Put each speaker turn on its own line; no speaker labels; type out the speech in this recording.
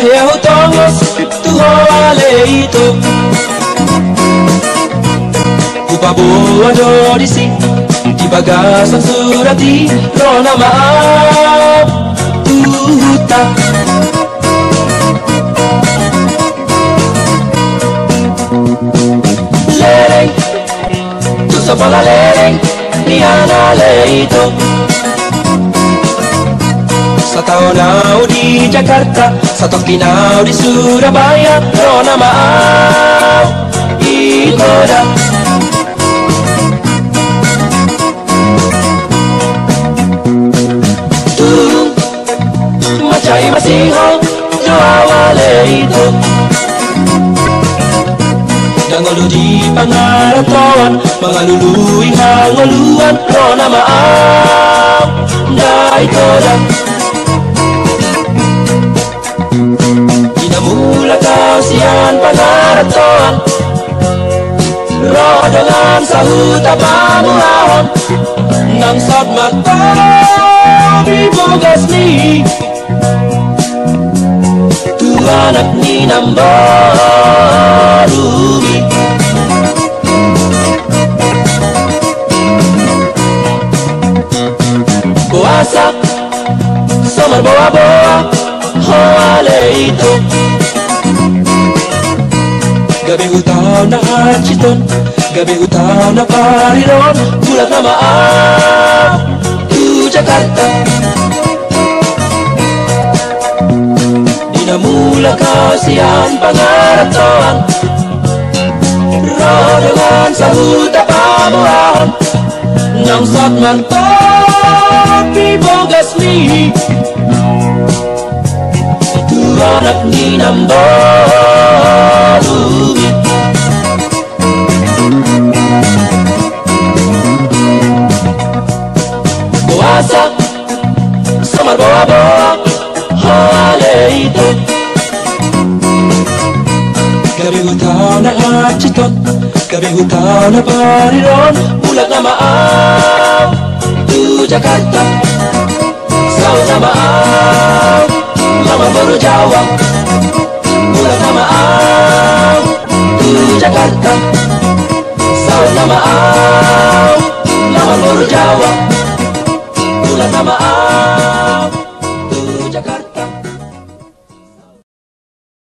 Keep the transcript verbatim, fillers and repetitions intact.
Ayaw tongos tuho aleito Upabuan dorisi Di bagasan surati Rona maaf Tuhuta Lereng Tu sabala lereng Niana leito Sa taon di Jakarta, sa Tokinaw di Surabaya, Rona maaf, ikoda. Tulong, macay masihaw, joawale ito. Dangolo di pangaratoan, mga luluing hangoluan, Rona maaf, na ikoda. Mula kau sian pangaratoan Rodongan sa huta pamuahon Nang sat mata bibogas ni Tu anak ni nambarubi Boasa Somar boa-boa Hoale itu Gabi utaw na achiton Gabi utaw na pariron Bulat na maaf Tu Jakarta Di na mula ka siyang pangaratoan Rodongan sa huta pamuahon Nang satman to Pibogas ni Tu anak ni nambarubi Boasa Samar boa-boa Hoale itu Gabi hutaw na achiton Gabi hutaw na pariron Bulat na maaf Tu Jakarta Saw na maaf Mama baru jawab